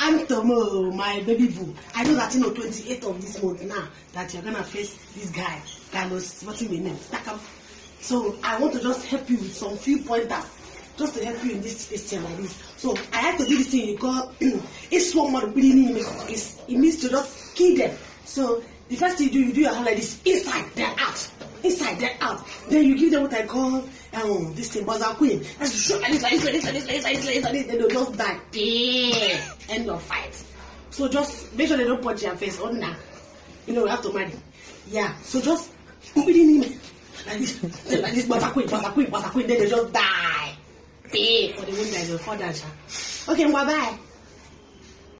Antomo, my baby boo. I know that 28th of this month now that you're gonna face this guy, Carlos, what's his name? So I want to just help you with some few pointers, just to help you in this question like this. So I have to do this thing because it's one more really it means to just kill them. So the first thing you do your hand like this, inside, then out. Inside, then out. Then you give them what I call this thing, buzzer queen. This, then they'll just die. End of fight. So just make sure they don't punch your face on now. You know, we have to marry. Yeah. So just like this, buzzer queen, then they just die. For the one that is your father. Okay, bye bye.